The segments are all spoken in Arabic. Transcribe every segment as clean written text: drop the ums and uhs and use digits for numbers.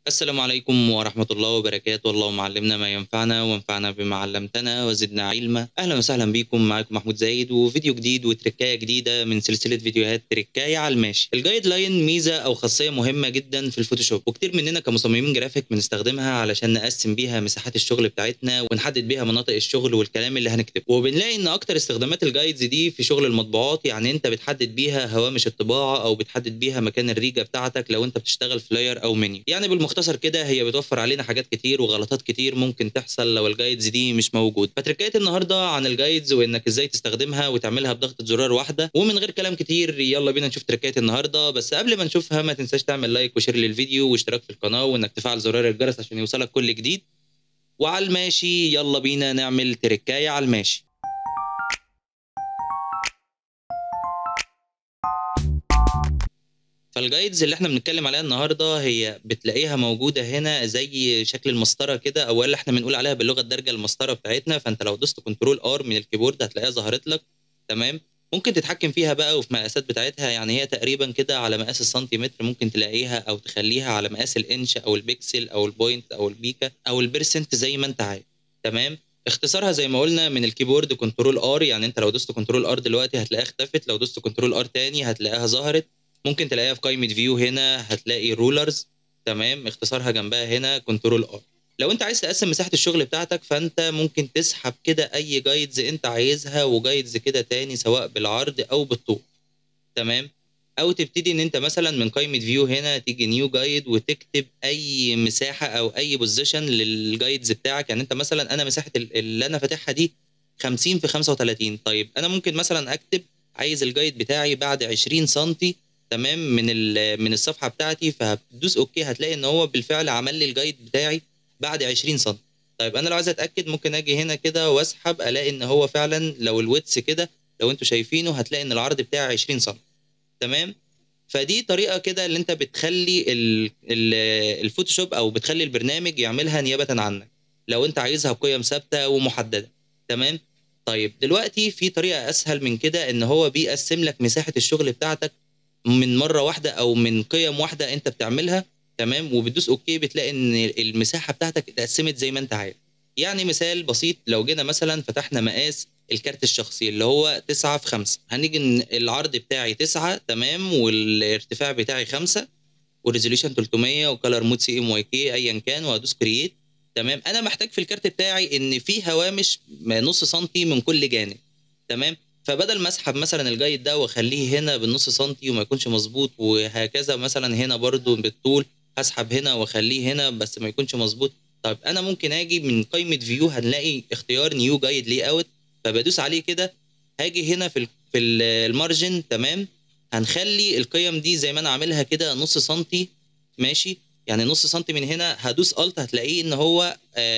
السلام عليكم ورحمة الله وبركاته. اللهم علمنا ما ينفعنا وانفعنا بما علمتنا وزدنا علما. أهلا وسهلا بيكم، معاكم محمود زايد وفيديو جديد وتركاية جديدة من سلسلة فيديوهات تركاية على الماشي. الجايد لاين ميزة أو خاصية مهمة جدا في الفوتوشوب، وكتير مننا كمصممين جرافيك بنستخدمها علشان نقسم بيها مساحات الشغل بتاعتنا ونحدد بيها مناطق الشغل والكلام اللي هنكتبه. وبنلاقي إن أكتر استخدامات الجايدز دي في شغل المطبوعات، يعني أنت بتحدد بيها هوامش الطباعة أو بتحدد بيها مكان الريجة بتاعتك لو أنت بتشتغل فلاير أو منيو. يعني بالمختصر كده هي بتوفر علينا حاجات كتير وغلطات كتير ممكن تحصل لو الجايدز دي مش موجود. فتركات النهارده عن الجايدز وانك ازاي تستخدمها وتعملها بضغطه زرار واحده. ومن غير كلام كتير يلا بينا نشوف تركات النهارده. بس قبل ما نشوفها ما تنساش تعمل لايك وشير للفيديو واشتراك في القناه وانك تفعل زرار الجرس عشان يوصلك كل جديد. وعلى الماشي يلا بينا نعمل تركايه على الماشي. فالجايدز اللي احنا بنتكلم عليها النهارده هي بتلاقيها موجوده هنا زي شكل المسطره كده، او اللي احنا بنقول عليها باللغه الدارجه المسطره بتاعتنا. فانت لو دوست كنترول ار من الكيبورد هتلاقيها ظهرت لك. تمام. ممكن تتحكم فيها بقى وفي مقاسات بتاعتها، يعني هي تقريبا كده على مقاس السنتيمتر، ممكن تلاقيها او تخليها على مقاس الانش او البكسل او البوينت او البيكا او البرسنت زي ما انت عايز. تمام. اختصارها زي ما قلنا من الكيبورد كنترول ار، يعني انت لو دوست كنترول ار دلوقتي هتلاقيها اختفت، لو دوست كنترول ار تاني هتلاقيها ظهرت. ممكن تلاقيها في قائمه فيو هنا هتلاقي رولرز. تمام. اختصارها جنبها هنا كنترول ار. لو انت عايز تقسم مساحه الشغل بتاعتك فانت ممكن تسحب كده اي جايدز انت عايزها وجايدز كده تاني سواء بالعرض او بالطول. تمام. او تبتدي ان انت مثلا من قائمه فيو هنا تيجي نيو جايد وتكتب اي مساحه او اي بوزيشن للجايدز بتاعك. يعني انت مثلا انا مساحه اللي انا فاتحها دي 50 في 35. طيب انا ممكن مثلا اكتب عايز الجايد بتاعي بعد 20 سم. تمام. من الصفحه بتاعتي، فهتدوس اوكي هتلاقي ان هو بالفعل عمل لي الجايد بتاعي بعد 20 سم. طيب انا لو عايز اتاكد ممكن اجي هنا كده واسحب الاقي ان هو فعلا لو الويدث كده لو انتوا شايفينه هتلاقي ان العرض بتاعي 20 سم. تمام. فدي طريقه كده اللي انت بتخلي الفوتوشوب او بتخلي البرنامج يعملها نيابه عنك لو انت عايزها بقيم ثابته ومحدده. تمام. طيب دلوقتي في طريقه اسهل من كده، ان هو بيقسم لك مساحه الشغل بتاعتك من مره واحده او من قيم واحده انت بتعملها. تمام. وبتدوس اوكي بتلاقي ان المساحه بتاعتك اتقسمت زي ما انت عايز. يعني مثال بسيط، لو جينا مثلا فتحنا مقاس الكارت الشخصي اللي هو 9 في 5، هنيجي العرض بتاعي 9. تمام. والارتفاع بتاعي 5 وريزوليوشن 300 وكلر مود سي ام واي كي ايا كان، وهدوس كرييت. تمام. انا محتاج في الكارت بتاعي ان في هوامش نص سنتي من كل جانب. تمام. فبدل ما اسحب مثلا الجايد ده واخليه هنا بالنص سنتي وما يكونش مظبوط، وهكذا مثلا هنا برضو بالطول هسحب هنا واخليه هنا بس ما يكونش مظبوط. طيب انا ممكن اجي من قائمه فيو هنلاقي اختيار نيو جايد لي اوت، فبدوس عليه كده. هاجي هنا في المارجن. تمام. هنخلي القيم دي زي ما انا عاملها كده نص سنتي. ماشي. يعني نص سنتي من هنا هدوس الت هتلاقيه ان هو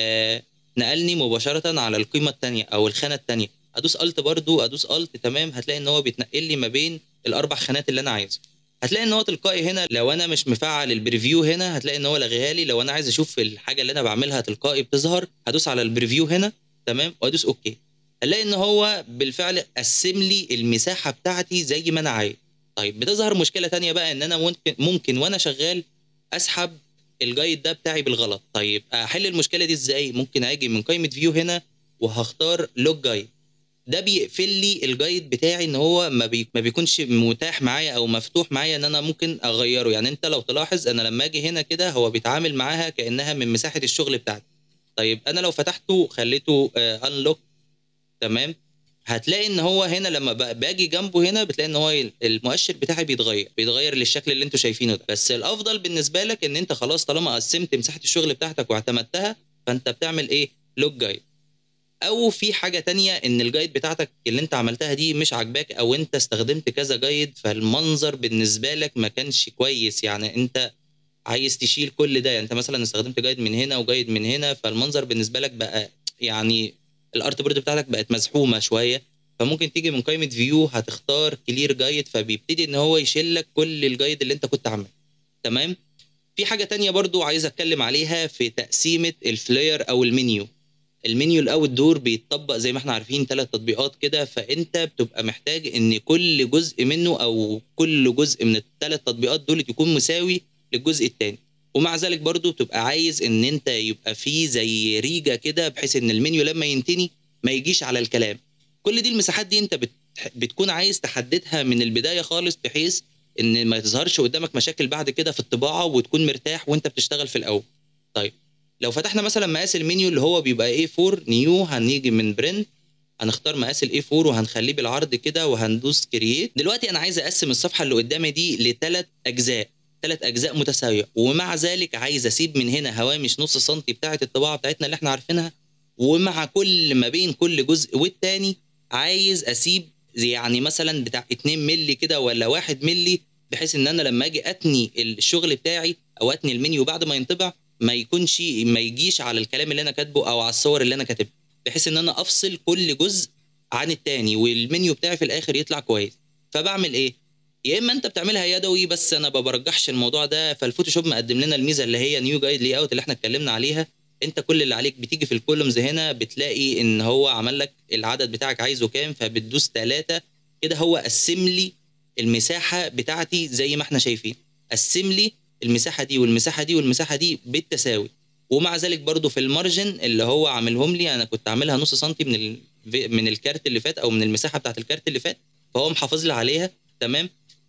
نقلني مباشره على القيمه الثانيه او الخانه الثانيه. ادوس الت برضو ادوس الت. تمام. هتلاقي ان هو بيتنقل لي ما بين الاربع خانات اللي انا عايزه. هتلاقي ان هو تلقائي هنا لو انا مش مفعل البريفيو هنا هتلاقي ان هو لغيها لي. لو انا عايز اشوف الحاجه اللي انا بعملها تلقائي بتظهر هدوس على البريفيو هنا. تمام. وادوس اوكي هنلاقي ان هو بالفعل قسم لي المساحه بتاعتي زي ما انا عايز. طيب بتظهر مشكله تانية بقى، ان انا ممكن وانا شغال اسحب الجايد ده بتاعي بالغلط. طيب احل المشكله دي ازاي؟ ممكن اجي من قائمه فيو هنا وهختار لوج جايد. ده بيقفل لي الجايد بتاعي ان هو ما بيكونش متاح معايا او مفتوح معايا ان انا ممكن اغيره. يعني انت لو تلاحظ انا لما اجي هنا كده هو بيتعامل معاها كانها من مساحه الشغل بتاعتي. طيب انا لو فتحته خليته انلوك. تمام. هتلاقي ان هو هنا لما باجي جنبه هنا بتلاقي ان هو المؤشر بتاعي بيتغير للشكل اللي انتوا شايفينه ده. بس الافضل بالنسبه لك ان انت خلاص طالما قسمت مساحه الشغل بتاعتك واعتمدتها فانت بتعمل ايه؟ لوج جايد. او في حاجه تانية، ان الجايد بتاعتك اللي انت عملتها دي مش عاجباك او انت استخدمت كذا جايد فالمنظر بالنسبه لك ما كانش كويس. يعني انت عايز تشيل كل ده، يعني انت مثلا استخدمت جايد من هنا وجايد من هنا فالمنظر بالنسبه لك بقى يعني الارت بورد بتاعتك بقت مزحومه شويه. فممكن تيجي من قائمه فيو هتختار كلير جايد فبيبتدي ان هو يشيل لك كل الجايد اللي انت كنت عامله. تمام. في حاجه تانية برضو عايز اتكلم عليها في تقسيمه الفلاير او المنيو. المنيو الاوت دور بيتطبق زي ما احنا عارفين 3 تطبيقات كده، فانت بتبقى محتاج ان كل جزء منه او كل جزء من ال3 تطبيقات دول يكون مساوي للجزء الثاني. ومع ذلك برضه بتبقى عايز إن أنت يبقى في زي ريجة كده بحيث إن المنيو لمّا ينتهي ما يجيش على الكلام. كل دي المساحات دي أنت بتكون عايز تحددها من البداية خالص بحيث إن ما تظهرش قدامك مشاكل بعد كده في الطباعة وتكون مرتاح وأنت بتشتغل في الأول. طيب لو فتحنا مثلًا مقاس المنيو اللي هو بيبقى A4 new هنيجي من print هنختار مقاس الA4 وهنخليه بالعرض كده وهندوس create. دلوقتي أنا عايز أقسّم الصفحة اللي قدامي دي ل3 أجزاء، 3 أجزاء متساوية، ومع ذلك عايز أسيب من هنا هوامش نُص سنتي بتاعة الطباعة بتاعتنا اللي إحنا عارفينها، ومع كل ما بين كل جزء والتاني عايز أسيب يعني مثلًا بتاع 2 مللي كده والّا 1 مللي، بحيث إن أنا لمّا آجي أتني الشغل بتاعي أو أتني المنيو بعد ما ينطبع ما يجيش على الكلام اللي أنا كاتبه أو على الصور اللي أنا كاتبها، بحيث إن أنا أفصل كل جزء عن التاني والمنيو بتاعي في الآخر يطلع كويس. فباعمل إيه؟ يا إما أنت بتعملها يدوي بس أنا ما بارجحش الموضوع ده، فالفوتوشوب مقدم لنا الميزة اللي هي new guide layout اللي إحنا اتكلمنا عليها. أنت كل اللي عليك بتيجي في الcolumns هنا بتلاقي إن هو عمل لك العدد بتاعك عايزه كام، فبتدوس 3 كده هو قسّم لي المساحة بتاعتي زي ما إحنا شايفين، قسّم لي المساحة دي والمساحة دي والمساحة دي بالتساوي. ومع ذلك برضه في الmargin اللي هو عاملهم لي أنا كنت عاملها نُص سنتي من الكارت اللي فات أو من المساحة بتاعة الكارت اللي فات، فهو محافظ لي عليها تمام.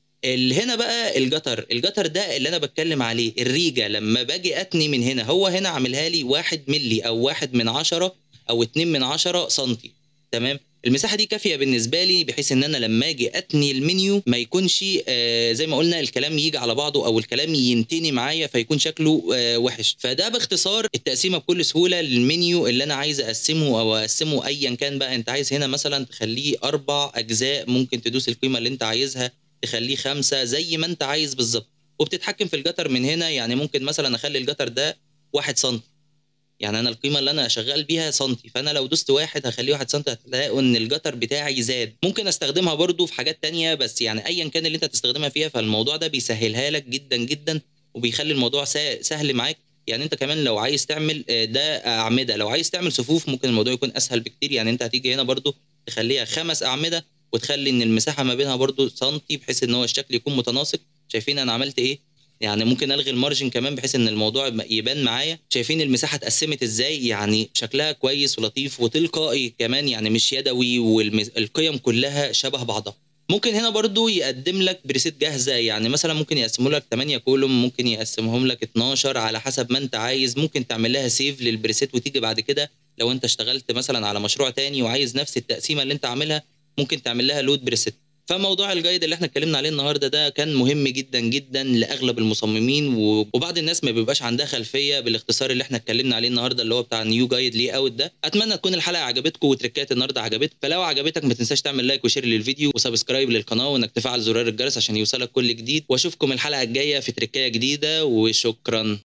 هنا بقى الجَتَر ده اللي أنا باتكلّم عليه، الريجة لمّا باجي أتني من هنا، هو هنا عاملها لي 1 مللي أو 1/10 أو 2/10 سنتي تمام. المساحة دي كافية بالنسبة لي بحيث إن أنا لمّا آجي أتني المنيو ما يكونش زي ما قُلنا الكلام ييجي على بعضه أو الكلام ينتني معايا فيكون شكله وِحِش. فده باختصار التقسيمة بكل سهولة للمنيو اللي أنا عايز أقسّمه أو أقسّمه أيًا كان بقى، أنت عايز هنا مثلًا تخلّيه 4 أجزاء ممكن تدوس القيمة اللي أنت عايزها، تخلّيه 5 زي ما أنت عايز بالضبط. وبتتحكم في الجَتَر من هنا، يعني ممكن مثلًا أخلّي الجَتَر ده 1 سنتي، يعني أنا القيمة اللي أنا شغّال بيها سنتي، فأنا لو دوست 1 هاخلّيه 1 سنتي هتلاقوا إن الجَتَر بتاعي زاد. ممكن أستخدمها برضه في حاجات تانية، بس يعني أيًا كان اللي أنت هتستخدمها فيها، فالموضوع ده بيسهّلها لك جدًا، جدًا، وبيخلّي الموضوع سهل معاك. يعني أنت كمان لو عايز تعمل ده أعمدة، لو عايز تعمل صفوف ممكن الموضوع يكون أسهل بكتير، يعني أنت هتيجي هنا برضه تخلّيها 5 أعمدة وتخلّي إن المساحة ما بينها برضه سنتي بحيث إن هو الشكل يكون متناسق. شايفين أنا عملت إيه؟ يعني ممكن ألغي الmargin كمان بحيث إن الموضوع يبان معايا. شايفين المساحة اتقسّمت إزاي، يعني شكلها كويس ولطيف وتلقائي كمان يعني مش يدوي القِيَم كلّها شبه بعضها. ممكن هنا برضه يقدّم لك preset جاهزة، يعني مثلًا ممكن يقسّمه لك 8 column ممكن يقسّمهم لك 12 على حسب ما أنت عايز، ممكن تعمل لها save للpreset وتيجي بعد كده لو أنت اشتغلت مثلًا على مشروع تاني وعايز نفس التقسيمة اللي أنت عاملها ممكن تعمل لها load preset. فموضوع الجايد اللي إحنا اتكلمنا عليه النهارده ده كان مهم جدًا، جدًا لأغلب المصممين وبعض الناس ما بيبقاش عندها خلفية بالاختصار اللي إحنا اتكلمنا عليه النهارده اللي هو بتاع new guide layout ده. أتمنى تكون الحلقة عجبتكم وتريكات النهارده عجبتكم، فلو عجبتك ما تنساش تعمل لايك وشير للفيديو وسبسكرايب للقناة وإنك تفعل زرار الجرس عشان يوصلك كل جديد، وأشوفكم الحلقة الجاية في تريكاية جديدة وشكرًا.